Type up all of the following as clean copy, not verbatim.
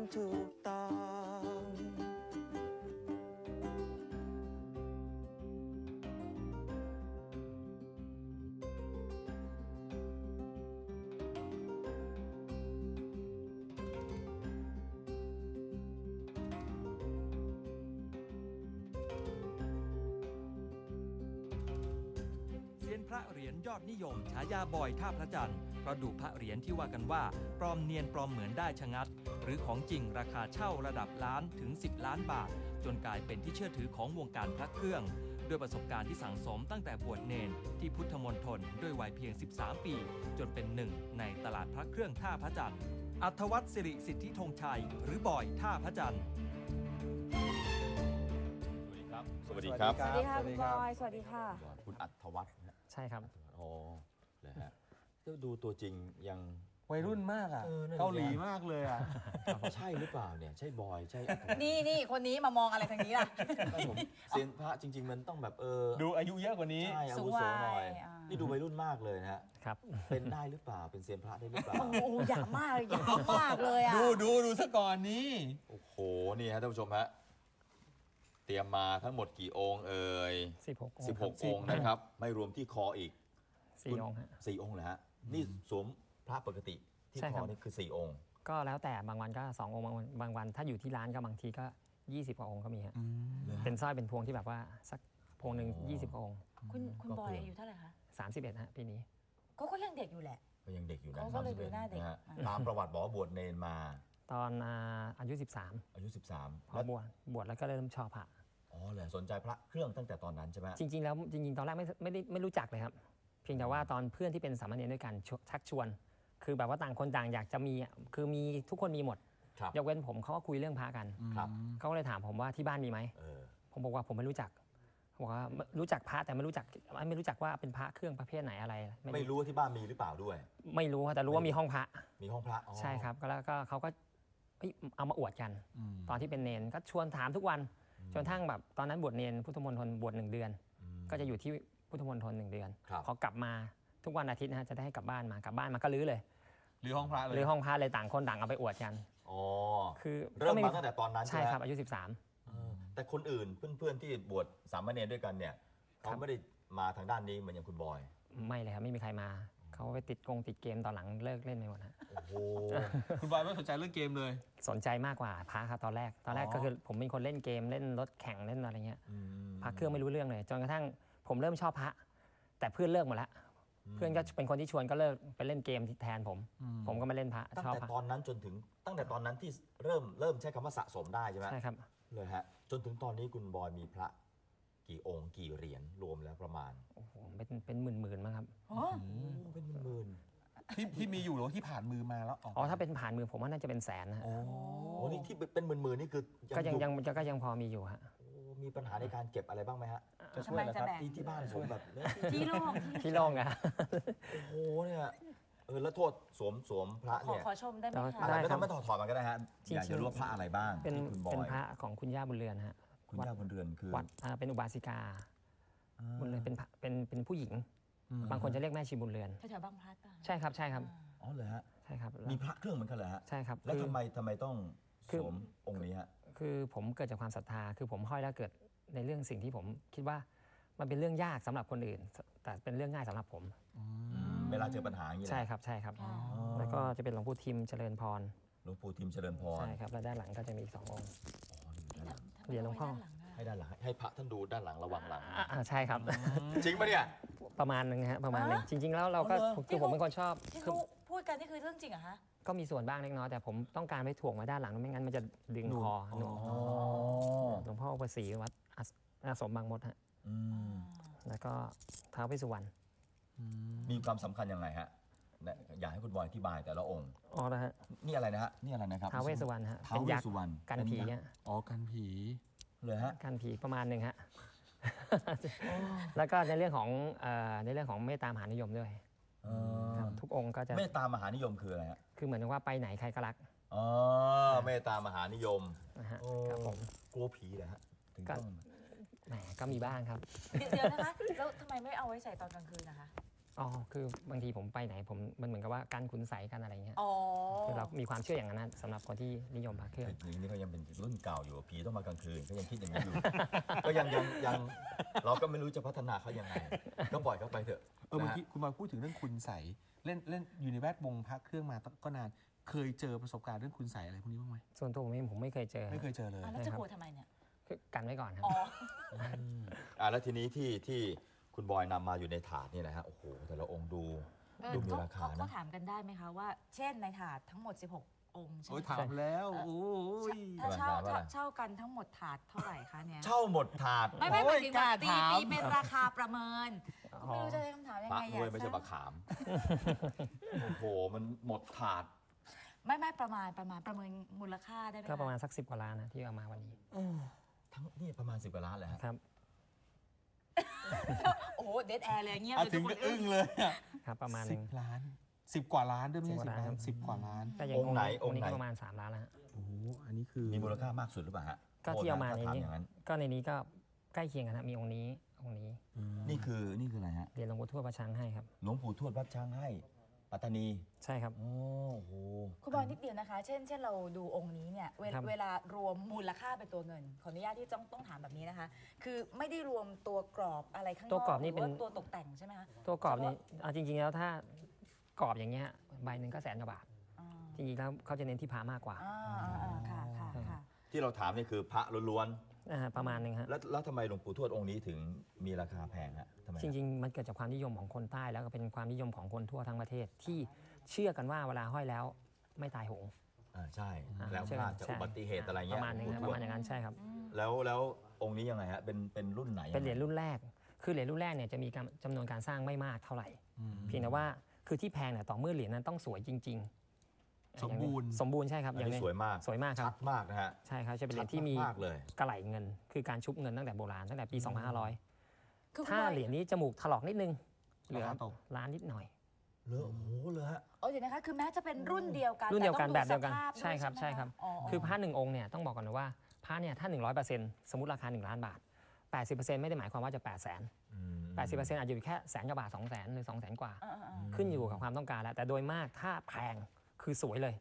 ถูกต้องพระเหรียญยอดนิยมฉายาบอยท่าพระจันทร์เพราะดูพระเหรียญที่ว่ากันว่าปลอมเนียนปลอมเหมือนได้ชะงัดหรือของจริงราคาเช่าระดับล้านถึง10 ล้านบาทจนกลายเป็นที่เชื่อถือของวงการพระเครื่องด้วยประสบการณ์ที่สั่งสมตั้งแต่บวชเนนที่พุทธมณฑลด้วยวัยเพียง13 ปีจนเป็นหนึ่งในตลาดพระเครื่องท่าพระจันทร์อัธวัฒน์สิริสิทธิธงชัยหรือบอยท่าพระจันทร์สวัสดีครับสวัสดีค่ะคุณบอยสวัสดีค่ะคุณอัธวัฒน์ใช่ครับโอ้เลยฮะดูตัวจริงยังวัยรุ่นมากอ่ะเกาหลีมากเลยอ่ะใช่หรือเปล่าเนี่ยใช่บอยใช่นี่คนนี้มามองอะไรทางนี้ล่ะผมเซียนพระจริงๆมันต้องแบบดูอายุเยอะกว่านี้ใช่อาวุโสหน่อยนี่ดูวัยรุ่นมากเลยนะฮะครับเป็นได้หรือเปล่าเป็นเซียนพระได้หรือเปล่าโอ้ยาวมากเลยอ่ะดูซะก่อนนี้โอ้โหนี่ฮะท่านผู้ชมฮะเตรียมมาทั้งหมดกี่องค์เอ่ย16 องค์นะครับไม่รวมที่คออีก 4 องค์ฮะ 4 องค์เหรอฮะนี่สวมพระปกติที่คอนี่คือ4 องค์ก็แล้วแต่บางวันก็2 องค์บางวันถ้าอยู่ที่ร้านก็บางทีก็20 กว่าองค์ก็มีฮะเป็นสร้อยเป็นพวงที่แบบว่าสักพวงหนึ่ง20 กว่าองค์คุณบอยอายุเท่าไหร่คะ 31ฮะปีนี้ก็ยังเด็กอยู่แหละก็ยังเด็กอยู่นะเขาก็เลยดูหน้าเด็กตามประวัติบอกว่าบวชเนนมาตอนอายุ13 อายุพอบวชแล้วก็เริ่มชอบพระอ๋อเลยสนใจพระเครื่องตั้งแต่ตอนนั้นใช่ไหมจริงๆแล้วจริงๆตอนแรกไม่รู้จักเลยครับเพียงแต่ว่าตอนเพื่อนที่เป็นสามเณรด้วยกันชักชวนคือแบบว่าต่างคนต่างอยากจะมีคือมีทุกคนมีหมดยกเว้นผมเขาก็คุยเรื่องพระกันเขาก็เลยถามผมว่าที่บ้านมีไหมผมบอกว่าผมไม่รู้จักบอกว่ารู้จักพระแต่ไม่รู้จักว่าเป็นพระเครื่องประเภทไหนอะไรไม่รู้ว่าที่บ้านมีหรือเปล่าด้วยไม่รู้แต่รู้ว่ามีห้องพระใช่ครับแล้วก็เขาก็เอามาอวดกันตอนที่เป็นเนนก็ชวนถามทุกวันจนทั้งแบบตอนนั้นบวชเนนพุทธมณฑลบวช1 เดือนก็จะอยู่ที่พุทธมณฑล1 เดือนพอกลับมาทุกวันอาทิตย์นะฮะจะได้ให้กลับบ้านมาก็ลื้อเลยลื้อห้องพระเลยลื้อห้องพระเลยต่างคนต่างเอาไปอวดกันอ๋อคือเริ่มมาตั้งแต่ตอนนั้นใช่ครับอายุ 13แต่คนอื่นเพื่อนๆที่บวชสามเณรด้วยกันเนี่ยเขาไม่ได้มาทางด้านนี้เหมือนอย่างคุณบอยไม่เลยครับไม่มีใครมาเขาไปติดเกมตอนหลังเลิกเล่นไปหมดฮะโอ้โหคุณบอยไม่สนใจเรื่องเกมเลยสนใจมากกว่าพระครับตอนแรกก็คือผมเป็นคนเล่นเกมเล่นรถแข่งเล่นอะไรเงี้ยพระเครื่องไม่รู้เรื่องเลยจนกระทั่งผมเริ่มชอบพระแต่เพื่อนเลิกหมดแล้วเพื่อนก็เป็นคนที่ชวนก็เลิกไปเล่นเกมแทนผมก็มาเล่นพระชอบตั้งแต่ตอนนั้นจนถึงตั้งแต่ตอนนั้นที่เริ่มใช้คำว่าสะสมได้ใช่ไหมใช่ครับเลยฮะจนถึงตอนนี้คุณบอยมีพระกี่องค์กี่เหรียญรวมแล้วประมาณโอ้โหเป็นหมื่นมั้งครับเป็นหมื่นที่มีอยู่หรือที่ผ่านมือมาแล้วอ๋อถ้าเป็นผ่านมือผมว่าน่าจะเป็นแสนนะโอ้นี่ที่เป็นหมื่นนี่คือก็ยังพอมีอยู่ฮะมีปัญหาในการเก็บอะไรบ้างไหมฮะจะช่วยนะครับที่บ้านผมแบบที่โล่งอะโอ้โหเนี่ยแล้วโทษสวมพระเนี่ยขอชมได้ไหมคะไม่ต้องถอดมันก็ได้ฮะอยากจะรู้ว่าพระอะไรบ้างเป็นพระของคุณย่าบุญเรือนฮะคุณย่าบุญเรือนคือวัดเป็นอุบาสิกาบุญเรือนเป็นผู้หญิงบางคนจะเรียกแม่ชีบุญเรือนแถวบางพลัดใช่ครับอ๋อเหรอฮะใช่ครับมีพระเครื่องเหมือนกันเหรอฮะใช่ครับแล้วทำไมต้องสวมองค์นี้ฮะคือผมเกิดจากความศรัทธาคือผมห้อยแล้วเกิดในเรื่องสิ่งที่ผมคิดว่ามันเป็นเรื่องยากสำหรับคนอื่นแต่เป็นเรื่องง่ายสำหรับผมเวลาเจอปัญหาอย่างนี้ใช่ครับแล้วก็จะเป็นหลวงปู่ทิมเจริญพรหลวงปู่ทิมเจริญพรใช่ครับแล้วด้านหลังก็จะมีอีก2 องค์เหรียญหลวงพ่อให้ด้านหลังให้พระท่านดูด้านหลังระวังหลังใช่ครับจริงปะเนี่ยประมาณนึงฮะประมาณนึงจริงๆแล้วเราก็คือผมเป็นคนชอบที่เขาพูดกันนี่คือเรื่องจริงเหรอคะก็มีส่วนบ้างเล็กน้อยแต่ผมต้องการไปถ่วงไว้ด้านหลังไม่งั้นมันจะดึงคอหลวงพ่ออุปสีวัดอาสมบางมดฮะแล้วก็ท้าวเวสสุวรรณมีความสำคัญยังไงฮะอยากให้คุณบอยอธิบายแต่ละองค์อ๋อนะฮะนี่อะไรนะฮะนี่อะไรนะครับท้าวเวสสุวรรณฮะท้าวเวสสุวรรณกันผีฮะอ๋อกันผีเลยฮะกันผีประมาณนึงฮะแล้วก็ในเรื่องของเมตตามหานิยมด้วยทุกองค์ก็จะเมตตามหานิยมคืออะไรฮะคือเหมือนว่าไปไหนใครก็รักอ๋อเมตตามหานิยมครับผมกลัวผีเหรอฮะถึงต้องแหมก็มีบ้างครับเดี๋ยวนะคะแล้วทำไมไม่เอาไว้ใส่ตอนกลางคืนนะคะอ๋อคือบางทีผมไปไหนมันเหมือนกับว่าการคุณใสกันอะไรเงี้ยอ๋อคือเรามีความเชื่ออย่างนั้นนะสำหรับคนที่นิยมพระเครื่องอย่างนี้ก็ยังเป็นรุ่นเก่าอยู่ผีต้องมากลางคืนก็ยังคิดอย่างนี้อยู่ ก็ยังเราก็ไม่รู้จะพัฒนาเขายังไงก็ปล่อยเขาไปเถอะเมื่อนะฮะกี้คุณบอยพูดถึงเรื่องคุณใสเล่นอยู่ในแวดวงพระเครื่องมาก็นานเคยเจอประสบการณ์เรื่องคุณใสอะไรพวกนี้บ้างไหมส่วนตัวผมเองผมไม่เคยเจอไม่เคยเจอเลยแล้วจะกลัวทำไมเนี่ยคือกันไว้ก่อนครับอ๋อแล้วทีนี้ที่คุณบอยนำมาอยู่ในถาดนี่นะฮะโอ้โหแต่ละองค์ดูมีราคาเขานะถามกันได้ไหมคะว่า เช่นในถาดทั้งหมด 16 องค์ใช่ไหโอ้มยถามแล้วโอ้ยถ้าเช่าถามว่าอะไรเช่ากันทั้งหมดถาดเท่าไหร่คะเนี่ยเช่าหมดถาดไม่หมายถึงว่าตีกล้าถามเป็นราคาประเมินไม่รู้จะใช้คำถามยังพระไงด้วยไม่ใช่ทปราลาบขาม โอ้โห มันหมดถาดไม่ประมาณประเมินมูลค่าได้ไหมก็คประมาณสัก10 กว่าล้านนะที่เอามาวันนี้ทั้งนี่ประมาณ10 กว่าล้านเลยฮะครับโอ้โหเดดแอร์เลยเงียบเอาเลยถึทุงกคก็นอึ้งเลยอะครับประมาณหสินึบงล้าน10 กว่าล้านด้วยไม่ใช่ 10 10 กว่าล้านล้าน10 กว่าล้านก็อย่างองค์ไหนองค์นี้องค์ไหนก็ประมาณ3 ล้านแล้วฮะโอ้โหอันนี้คือมีมูลค่ามากสุดหรือเปล่าฮะก็ที่เอามาในโทษะถ้ถนี้อย่างนั้นก็ในนี้ก็ใกล้เคียงกันนะมีองค์นี้นี่คืออะไรฮะเหรียญหลวงปู่ทวดพระช้างให้ครับหลวงปู่ทวดวัดช้างให้ ปัตตานีใช่ครับโอ้โหคุณบอยนิดเดียวนะคะ เช่นเราดูองค์นี้เนี่ยครับเวลารวมมูลค่าเป็นตัวเงิน ขออนุญาตที่ต้องถามแบบนี้นะคะ คือไม่ได้รวมตัวกรอบอะไรข้างนอกตัวกรอบนี่หว่าเป็นตัวตกแต่งใช่ไหมคะตัวกรอบนี่เอาจริงๆแล้วถ้ากรอบอย่างเงี้ยใบหนึ่งก็100,000 กว่าบาทอ่าจริงๆแล้วเขาจะเน้นที่พามากกว่าค่ะที่เราถามนี่คือพระล้วนประมาณหนึงฮะๆแล้วทำไมหลวงปู่ทวดองค์นี้ถึงมีราคาแพงฮะทำไมจริงๆ มันเกิดจากความนิยมของคนใต้แล้วก็เป็นความนิยมของคนทั่วทั้งประเทศที่เชื่อกันว่าเวลาห้อยแล้วไม่ตายโหงใช่แล้วเชื่อพกัลาน ดจากใช่อุบัติเหตุอะไรปเงี้ยระมาณหนึงหลวนะงปปู่ทวดระมาณอย่างนั้นใช่ครับแล้วองค์นี้ยังไงฮะเป็นรุ่นไหนเป็นเหรียญรุ่นแรก คือเหรียญรุ่นแรกเนี่ยจะมีจำนวนการสร้างไม่มากเท่าไหร่ เพียงแต่ว่าคือที่แพงเนี่ยต่อเมื่อเหรียญนั้นต้องสวยจริงๆสมบูรณ์สมบูรณ์ใช่ครับอันนี้ในสวยมากสวยมากคชัรับดมากนะฮะใช่ครับจะเป็นเหรียญที่มีชัดมากเลยกระไหลเงิน คือการชุบเงินตั้งแต่โบราณตั้งแต่ปี 2500 คือคุณถ้าบอยเหรียญนี้จมูกถลอกนิดนึงเหลือราคาตกล้านนิดหน่อยเลอะโอ้โหเลยฮะเดี๋ยวนะคะคือแม้จะเป็นรุ่นเดียวกันรุ่นเดียวกันต่แบบต้องเดียวกันสภาพใช่ครับด้วยใช่ครับไหมะคือพระ1 องค์เนี่ยต้องบอกก่อนนะว่าพระเนี่ยถ้า 100%สมมติราคา1 ล้านบาท 80%ไม่ได้หมายความว่าจะ 800,000 80%อาจจะอยู่แค่100,000 กว่าบาท 200,000 หรือ 200,000 กว่า ขึ้นอยู่กับความต้องการแล้ว แต่โดยมากถ้าแพงคือสวยเลย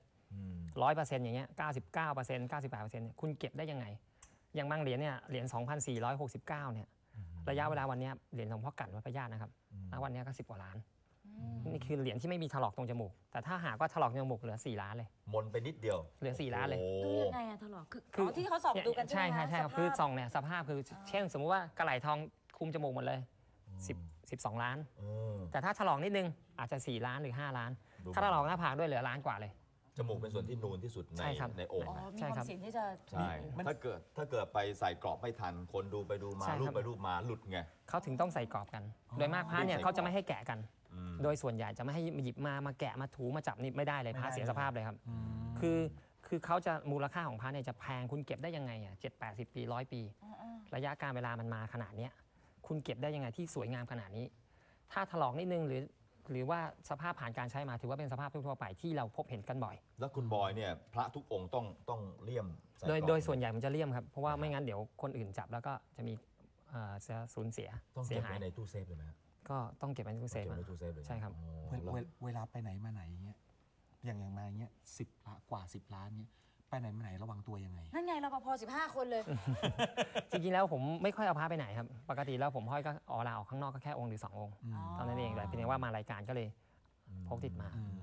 100%อย่างเงี้ย 99% 98%เนี่ยคุณเก็บได้ยังไง อย่างบางเหรียญเนี่ยเหรียญ 2,469 เนี่ยระยะเวลาวันเนี้ยเหรียญหลวงพ่อกั่นวัดพระญาตินะครับณวันเนี้ยก็10 กว่าล้าน นี่คือเหรียญที่ไม่มีถลอกตรงจมูก แต่ถ้าหากว่าถลอกตรงจมูกเหลือ4 ล้านเลยมนไปนิดเดียวเหลือ4 ล้านเลยโอ้ดูยังไงอะทะเลาะคือที่เขาส่องดูกันใช่ไหมคะใช่ครับสภาพคือส่องเนี่ยสภาพคือเช่น สมมุติว่ากระไหลทองคุมจมูกหมดเลย12 ล้านเออแต่ถ้าถลอกนิดนึงอาจจะ4 ล้านหรือ5 ล้านดูถ้าถลอกหน้าผากด้วยเหลือล้านกว่าเลยจมูกเป็นส่วนที่นูนที่สุดในใช่ครับในองค์อ๋อนะมีใช่ควาครัมบเสี่ยงที่จะใช่ถ้าเกิดไปใส่กรอบไม่ทัน คนดูไปดูมาใช่ครับรูปไปรูปมาหลุดไงเขาถึงต้องใส่กรอบกัน โดยมากพระเนี่ยใส่กรอบเขาจะไม่ให้แกะกันอืมโดยส่วนใหญ่จะไม่ให้หยิบมาแกะมาถูมาจับนี่ไม่ได้เลยพระไม่ได้เสียสภาพเลยครับอืมคือเขาจะมูลค่าของพระเนี่ยจะแพงคุณเก็บได้ยังไงอ่ะ70-80 ปี100 ปี ระยะการเวลามันมาขนาดเนี้ยคุณเก็บได้ยังไงที่สวยงามขนาดนี้ ถ้าถลอกนิดนึงหรือว่าสภาพผ่านการใช้มาถือว่าเป็นสภาพทั่วๆไปที่เราพบเห็นกันบ่อยแล้วคุณบอยเนี่ยพระทุกองค์ต้องเลี่ยมใส่กรอบโดยส่วนใหญ่มันจะเลี่ยมครับ เพราะว่าไม่งั้นเดี๋ยวคนอื่นจับแล้วก็จะมีจะสูญเสียต้องเสีเก็ยบหายไว้ในตู้เซฟเลยไหมฮะก็ต้องเก็บไว้ในตู้เซฟเก็บอะไว้ในตู้เซฟเลยนะใช่ครับอ๋อเวลาไปไหนมาไหนอย่างเงี้ยอย่างมาอย่างเงี้ย10 ล้านกว่า 10 ล้านเงี้ยไปไหนมาไหนระวังตัวยังไงนั่นไงรปภ15 คนเลยจริงๆแล้วผมไม่ค่อยเอาพระไปไหนครับปกติแล้วผมห้อยก็ลาออกข้างนอกก็แค่องค์หรือ2 องค์อืมตอนนั้นเองแต่เพียงแต่ว่ามารายการก็เลยพกติดมาอืม